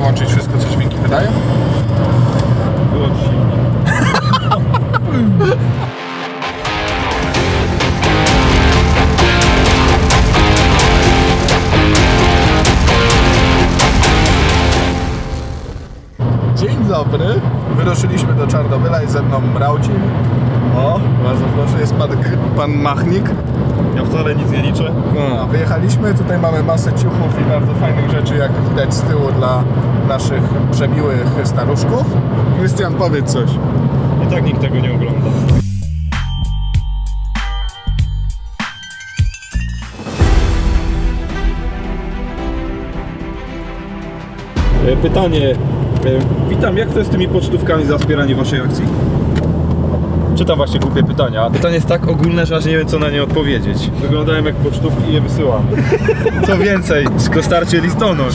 wyłączyć wszystko, co dźwięki wydają? Wyłącz silnik. Dzień dobry. Wyruszyliśmy do Czarnobyla i ze mną Mraucin. O, bardzo proszę, jest pan Machnik. Ja wcale nic nie liczę. No, wyjechaliśmy, tutaj mamy masę ciuchów i bardzo fajnych rzeczy, jak widać z tyłu, dla naszych przemiłych staruszków. Krystian, powiedz coś. I tak nikt tego nie ogląda. Pytanie. Witam, jak to jest z tymi pocztówkami za wspieranie waszej akcji? Czytam właśnie głupie pytania. Pytanie jest tak ogólne, że aż nie wiem, co na nie odpowiedzieć. Wyglądają jak pocztówki i je wysyłamy. Co więcej, starcie listonosz.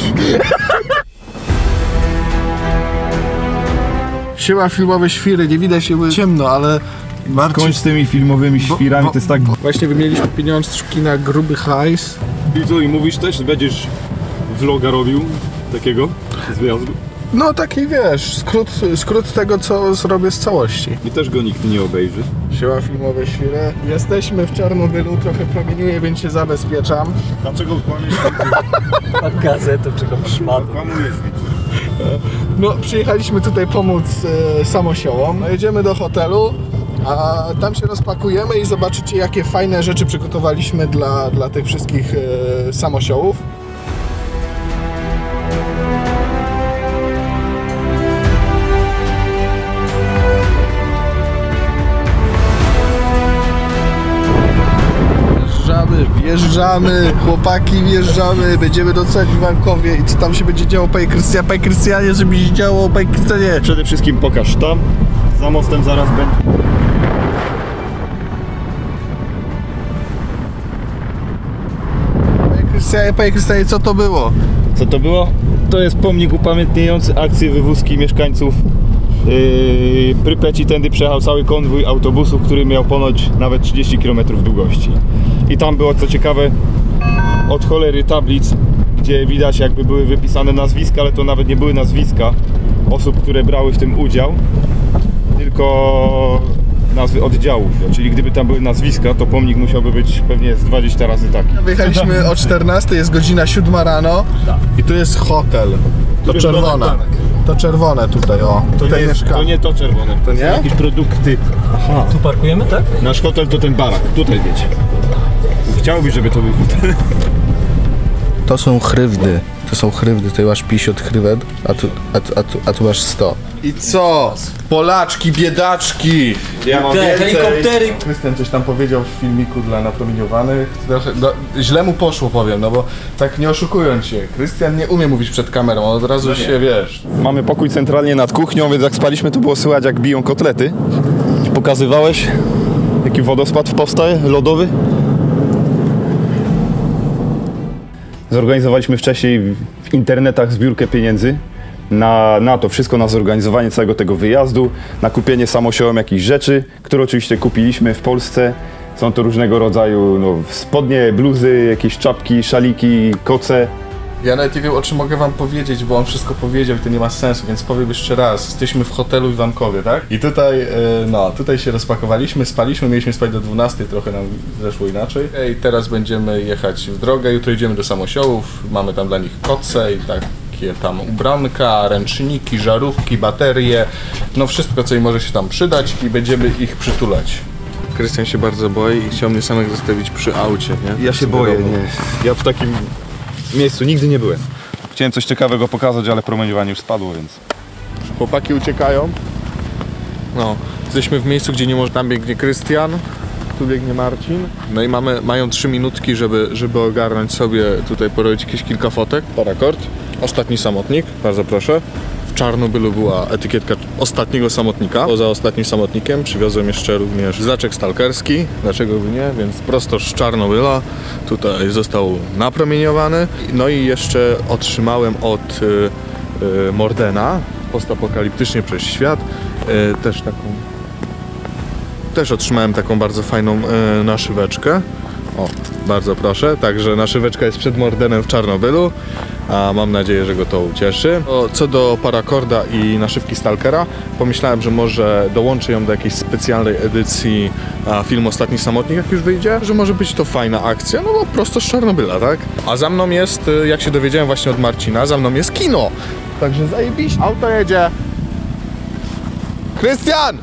Siema filmowe świry, nie widać się, było ciemno, ale... Kończ z tymi filmowymi świrami, to jest tak... Właśnie wymieniliśmy pieniążki na gruby hajs. I co, i mówisz też, że będziesz vloga robił takiego z wyjazdu? No taki wiesz, skrót tego, co zrobię z całości. I też go nikt nie obejrzy. Siema filmowe świry. Jesteśmy w Czarnobylu, trochę promieniuje, więc się zabezpieczam. Dlaczego kłamiesz? Gazetę, czego szmat. Kłamujesz mi. No, przyjechaliśmy tutaj pomóc samosiołom. No, jedziemy do hotelu, a tam się rozpakujemy i zobaczycie, jakie fajne rzeczy przygotowaliśmy dla tych wszystkich samosiołów. Wjeżdżamy, chłopaki wjeżdżamy, będziemy do celi w Iwankowie i co tam się będzie działo, panie Krystianie, żeby się działo, panie Krystianie? Przede wszystkim pokaż tam, za mostem zaraz będzie. Panie Krystianie, co to było? Co to było? To jest pomnik upamiętniający akcję wywózki mieszkańców Prypeci. Tędy przejechał cały konwój autobusów, który miał ponoć nawet 30 km długości. I tam było, co ciekawe, od cholery tablic, gdzie widać, jakby były wypisane nazwiska, ale to nawet nie były nazwiska osób, które brały w tym udział, tylko nazwy oddziałów. Czyli gdyby tam były nazwiska, to pomnik musiałby być pewnie z 20 razy taki. Wyjechaliśmy o 14, jest godzina 7 rano i tu jest hotel. To czerwone. To czerwone tutaj, o. Tutaj mieszkamy. To nie to czerwone. To nie? Są jakieś produkty. Aha. Tu parkujemy, tak? Nasz hotel to ten barak. Tutaj wiecie. Chciałbyś, żeby to był hotel. To są chrywdy. To są chrywdy. Tutaj masz 50 hrywet, a tu masz 100. I co? Polaczki, biedaczki! Ja mam Te helikoptery! Krystian coś tam powiedział w filmiku dla napromieniowanych. Źle mu poszło, powiem, no bo tak nie oszukując się. Krystian nie umie mówić przed kamerą, on od razu się, wiesz... Mamy pokój centralnie nad kuchnią, więc jak spaliśmy, to było słychać, jak biją kotlety. Pokazywałeś, jaki wodospad powstaje, lodowy. Zorganizowaliśmy wcześniej w internetach zbiórkę pieniędzy na to wszystko, na zorganizowanie całego tego wyjazdu, na kupienie samosiołom jakichś rzeczy, które oczywiście kupiliśmy w Polsce. Są to różnego rodzaju spodnie, bluzy, jakieś czapki, szaliki, koce. Ja nawet nie wiem, o czym mogę wam powiedzieć, bo on wszystko powiedział i to nie ma sensu, więc powiem jeszcze raz. Jesteśmy w hotelu w Iwankowie, tak? I tutaj, tutaj się rozpakowaliśmy, spaliśmy, mieliśmy spać do 12, trochę nam zeszło inaczej. I teraz będziemy jechać w drogę, jutro idziemy do samosiołów, mamy tam dla nich koce i takie tam ubranka, ręczniki, żarówki, baterie, no wszystko, co im może się tam przydać i będziemy ich przytulać. Krystian się bardzo boi i chciał mnie samych zostawić przy aucie, nie? Ja się boję, nie. Ja w takim miejscu nigdy nie byłem. Chciałem coś ciekawego pokazać, ale promieniowanie już spadło, więc... Chłopaki uciekają. No, jesteśmy w miejscu, gdzie nie może... Tam biegnie Krystian, tu biegnie Marcin. No i mają 3 minutki, żeby ogarnąć sobie, tutaj porobić jakieś kilka fotek. Parakord. Ostatni samotnik, bardzo proszę. W Czarnobylu była etykietka ostatniego samotnika. Poza ostatnim samotnikiem przywiozłem jeszcze również znaczek stalkerski. Dlaczego by nie? Więc prosto z Czarnobyla tutaj został napromieniowany. No i jeszcze otrzymałem od Mordena, postapokaliptycznie przez świat, też otrzymałem taką bardzo fajną naszyweczkę. O, bardzo proszę. Także naszyweczka jest przed Mordenem w Czarnobylu, a mam nadzieję, że go to ucieszy. Co do parakorda i naszywki Stalkera, pomyślałem, że może dołączę ją do jakiejś specjalnej edycji filmu Ostatni Samotnik, jak już wyjdzie, że może być to fajna akcja, no bo prosto z Czarnobyla, tak? A za mną jest, jak się dowiedziałem właśnie od Marcina, za mną jest kino. Także zajebiście. Auto jedzie. Krystian!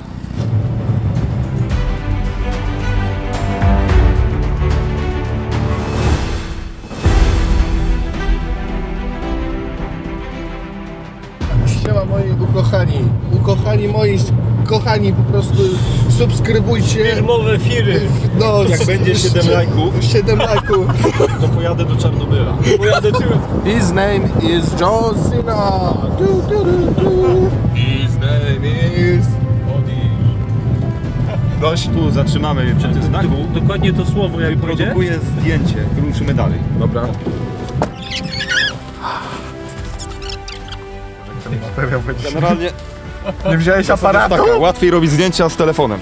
Siema moi ukochani moi, kochani, po prostu subskrybujcie. Filmowe firy. No, Jak będzie 7 lajków, 7 lajków. to pojadę do Czarnobyla. Pojadę tyłem. His name is John Cena. His name is... Gość, tu zatrzymamy przy tym znaku. Dokładnie to słowo jak powiedzieć. Produkuję zdjęcie, ruszymy dalej. Dobra. Generalnie Nie wziąłeś aparatu? taka, łatwiej robić zdjęcia z telefonem.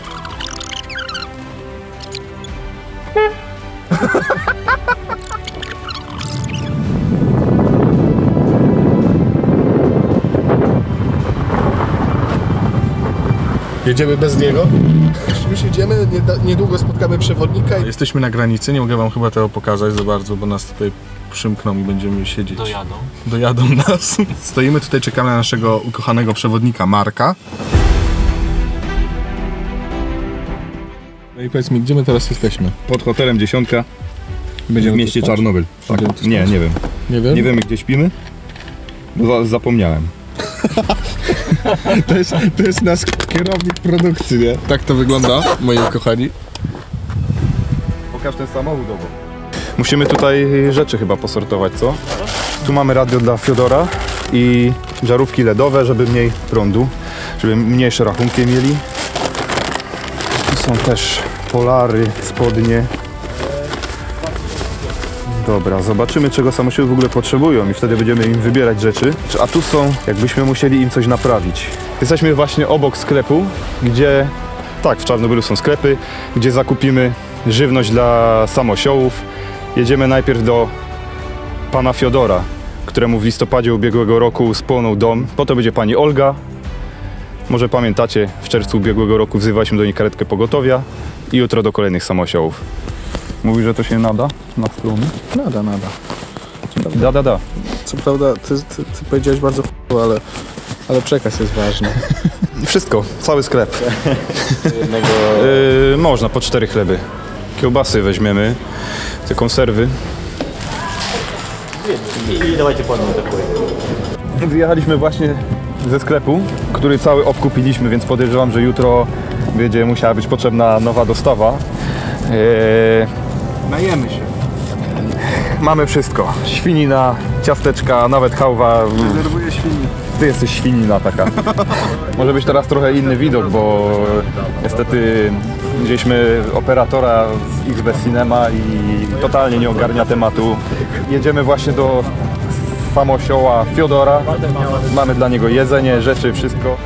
Jedziemy bez niego? Już jedziemy, niedługo spotkamy przewodnika. Jesteśmy na granicy, nie mogę wam chyba tego pokazać za bardzo, bo nas tutaj przymkną i będziemy siedzieć. Dojadą nas. Stoimy tutaj, czekamy na naszego ukochanego przewodnika Marka. No i powiedz mi, gdzie my teraz jesteśmy? Pod hotelem 10 Będziemy w mieście tu spać? Czarnobyl. Tak. Będziemy tu spać? Nie wiem. Nie wiem? Nie wiemy gdzie śpimy, bo zapomniałem. To jest nasz kierownik produkcji, nie? Tak to wygląda, moi kochani. Pokaż ten samochód obok. Musimy tutaj rzeczy chyba posortować, co? Tu mamy radio dla Fiodora i żarówki LEDowe, żeby mniej prądu, żeby mniejsze rachunki mieli. Tu są też polary, spodnie. Dobra, zobaczymy czego samochody w ogóle potrzebują i wtedy będziemy im wybierać rzeczy. A tu są, jakbyśmy musieli im coś naprawić. Jesteśmy właśnie obok sklepu, gdzie, tak, w Czarnobylu są sklepy, gdzie zakupimy żywność dla samosiołów. Jedziemy najpierw do pana Fiodora, któremu w listopadzie ubiegłego roku spłonął dom. Potem będzie pani Olga. Może pamiętacie, w czerwcu ubiegłego roku wzywaliśmy do niej karetkę pogotowia i jutro do kolejnych samosiołów. Mówi, że to się nada na stronę? Nada. Da. Co prawda, ty powiedziałeś bardzo ale przekaz jest ważny. Wszystko, cały sklep. Można, po 4 chleby. Kiełbasy weźmiemy, te konserwy. I dawajcie panu taką. Wyjechaliśmy właśnie ze sklepu, który cały obkupiliśmy, więc podejrzewam, że jutro będzie musiała być potrzebna nowa dostawa. Najemy się. Mamy wszystko. Świnina, ciasteczka, nawet chałwa. Rezerwuję świni. Ty jesteś świnina taka. Może być teraz trochę inny widok, bo niestety wzięliśmy operatora z XB Cinema i totalnie nie ogarnia tematu. Jedziemy właśnie do samosioła Fiodora. Mamy dla niego jedzenie, rzeczy, wszystko.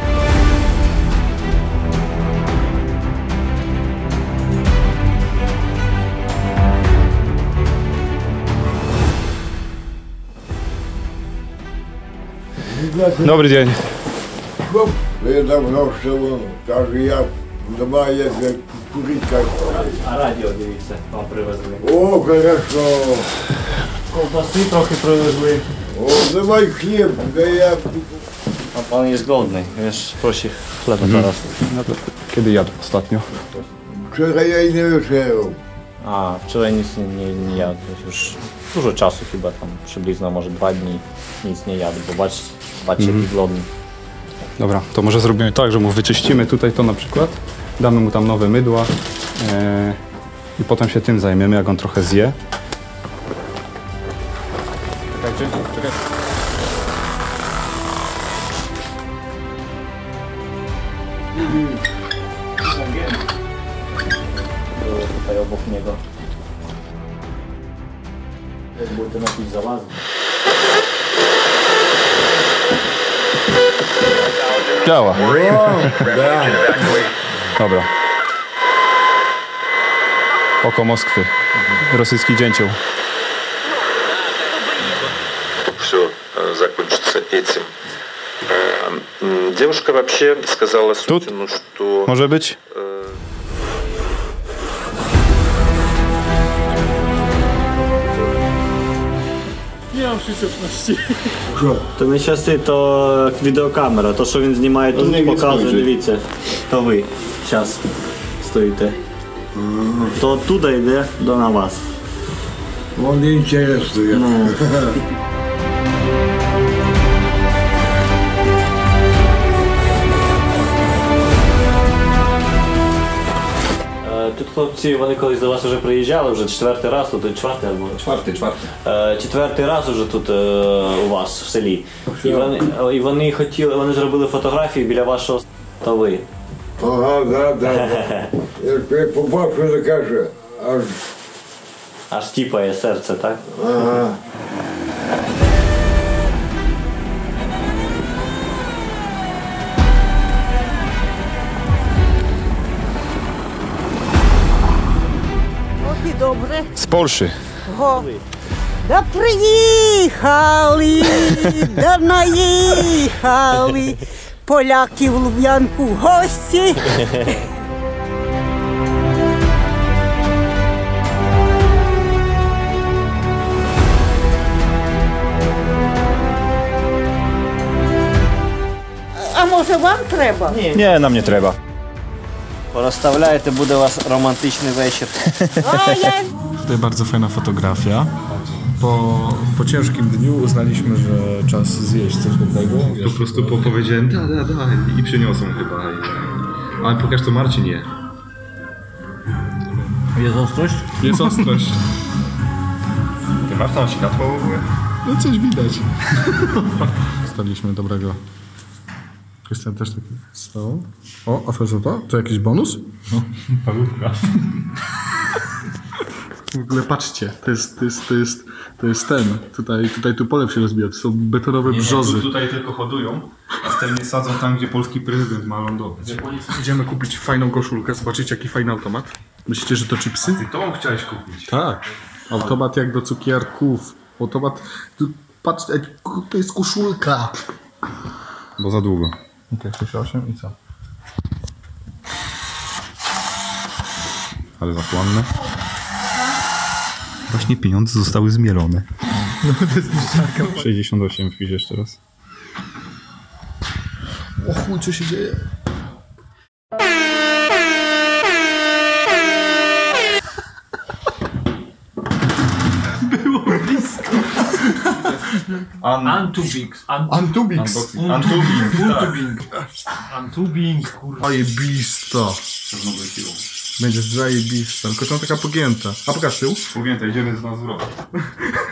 Dobry dzień. Ja tam zawsze, każdy ja doma jest jak kukurydka. A radio dивіться, вам привезли. O, хорошо. Ковбаси трохи привезли. O, dawaj chleb, да я... A pan jest głodny, wiesz, prosi chleba teraz. Kiedy jadł ostatnio? Wczoraj ja nie wieczerał. A, wczoraj nic nie jadł, już dużo czasu chyba tam, przybliżno może 2 dni nic nie jadł, bo patrzcie jaki głodny. Dobra, to może zrobimy tak, że mu wyczyścimy tutaj to na przykład, damy mu tam nowe mydła i potem się tym zajmiemy, jak on trochę zje. Czekaj. Było tutaj obok niego. Jakby ten jakiś zalazł. Działa. Dobra. oko Moskwy. Rosyjski dzięcioł. Все закончится этим. Девушка вообще сказала Сутину, что... Może być? То не часи, то відеокамера, то що він знімає тут, показує, дивіться. То ви зараз стоїте. То оттуда йде до на вас. Он интересный. Тут хлопці, вони колись до вас вже приїжджали, вже четвертий раз, тут четвертий або Czwarty. четвертий раз уже тут у вас в селі. І вони хотіли, вони зробили фотографії біля вашого то ви. Ага, да. Як побачу, то каже, аж... Аж тіпає серце, так? Ага. От і добре. Z Polszy. Го. Да приїхали, да наїхали. Поляки в Луб'янку в гості. А може вам треба? Nie, nam nie trzeba. Порозставляєте, буде у вас романтичний вечір. А я Tutaj bardzo fajna fotografia. Po ciężkim dniu uznaliśmy, że czas zjeść coś dobrego. Po prostu powiedziałem, da i przyniosą chyba. Ale pokaż to Marcin je. Є острощ? Jest ostrość. Ty masz tam światło w ogóle? No coś widać. Staliśmy dobrego. Krystian też taki stał. O, a Ferzuta? To jakiś bonus? No, Parówka. W ogóle patrzcie, to jest ten. Tutaj tu polew się rozbija, to są betonowe brzozy. Tutaj tylko hodują, a stelnie sadzą tam, gdzie polski prezydent ma lądować. Idziemy kupić fajną koszulkę, zobaczycie jaki fajny automat. Myślicie, że to chipsy? Ty to chciałeś kupić. Tak. Automat jak do cukierków. Automat... Patrz, to jest koszulka. Bo za długo. Okej, 68 i co? Ale zapłonne. Właśnie pieniądze zostały zmielone. No to jest 68 wpisz jeszcze raz. O chuj, co się dzieje? Antubing, kurwa. Zajebista. Będziesz zajebista. Tylko tam taka pogięta. A pokaż tył. Pogięte, idziemy z nas w rok.